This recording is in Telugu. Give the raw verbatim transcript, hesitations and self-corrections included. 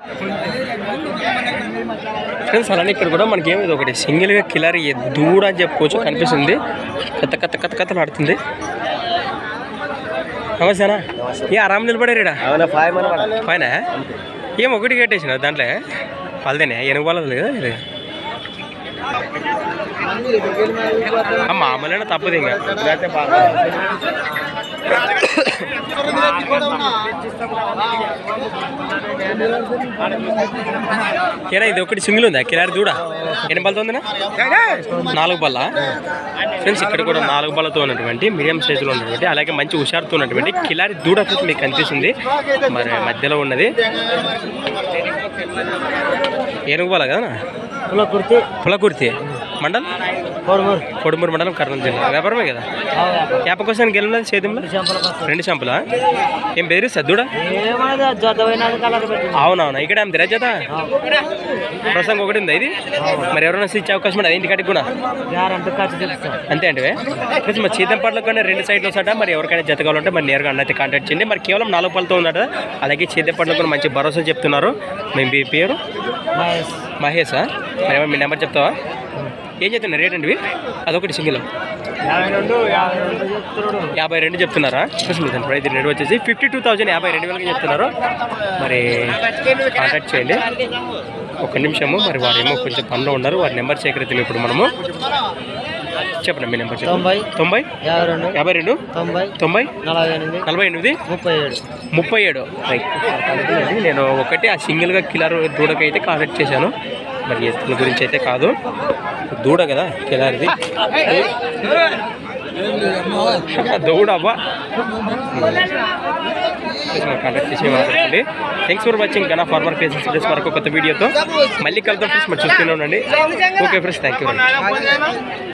ఫ్రెండ్స్ అలానే ఇక్కడ కూడా మనకి ఏమి ఒకటి సింగిల్గా కిలర్ దూడ అని చెప్పుకోవచ్చు కనిపిస్తుంది. కత్త కత్త కత్త కథలు ఆడుతుంది. నమస్తేనా ఏ ఆరామ్ నిలబడారా పైన ఏం ఒకటి కట్టేసిన దాంట్లో వాళ్ళదేనే ఎనుగు వాళ్ళది కదా ఇది మామూలైనా తప్పదు ఇంకా ఏనా ఇది ఒకటి సింగిల్ ఉందా కిలారి దూడ ఎన్ని బలతో ఉందినా నాలుగు బల్ల. ఫ్రెండ్స్ ఇక్కడ కూడా నాలుగు బల్లతో ఉన్నటువంటి మీడియం సైజులో ఉన్నటువంటి అలాగే మంచి హుషారుతో ఉన్నటువంటి కిలారి దూడ ఫ్రెండ్స్ మీకు కనిపిస్తుంది. మరి మధ్యలో ఉన్నది ఏనుగు బల్ల కదా పులకుర్తి పులకుర్తి మండలం కొడుమూరు మండలం కర్నూలు జిల్లా వ్యాపారమే కదా. వ్యాపార కోసం గెలినది సేద్యంలో రెండు చంపులా ఏం బెదిరిస్తా దూడ అవునవునా ఇక్కడ ఏం తెర జత ప్రస్తుతం ఒకటి ఉందా ఇది మరి ఎవరైనా ఇచ్చే అవకాశం ఉంది ఇంటికాడికి కూడా అంతే అంటే మరి చీతంపాటలో కానీ రెండు సైడ్లు వస్తాట మరి ఎవరికైనా జత కావాలంటే మరి నేరుగా అన్నైతే కాంటాక్ట్ చేయండి. మరి కేవలం నాలుగు పళ్ళతో ఉందట అలాగే చీతంపాటలో కూడా మంచి భరోసా చెప్తున్నారు. మేము మీ పేరు మహేషా మరి మీ నెంబర్ చెప్తావా ఏం చెప్తున్నా రేట్ అండి అదొకటి సింగిల్ యాభై రెండు చెప్తున్నారా ప్రైస్ రేట్ వచ్చేసి ఫిఫ్టీ టూ థౌజండ్ యాభై రెండు వేలకి చెప్తున్నారు. మరి కాంటాక్ట్ చేయండి. ఒక నిమిషము మరి వారేమో కొంచెం పనిలో ఉన్నారు వారి నెంబర్ సేకరిద్దాం ఇప్పుడు మనము. చెప్పండి మీ నెంబర్ తొంభై తొంభై యాభై రెండు తొంభై తొంభై నలభై ఎనిమిది ముప్పై ఏడు ముప్పై ఏడు నేను ఒకటి ఆ సింగిల్గా కిలర్ దూడకి అయితే కాంటాక్ట్ చేశాను. మరి ఎత్తుల గురించి అయితే కాదు దూడ కదా కిలారిది దూడ అవ్వా కాంటాక్ట్ చేసి మాట్లాడండి. థ్యాంక్స్ ఫర్ వాచింగ్ గనా ఫార్మర్ క్రేజీ సీరీస్ వరకు కొత్త వీడియోతో మళ్ళీ కలుద్దాం ఫ్రెండ్స్. మరి చూస్తూనే ఉండండి. Okay friends thank you.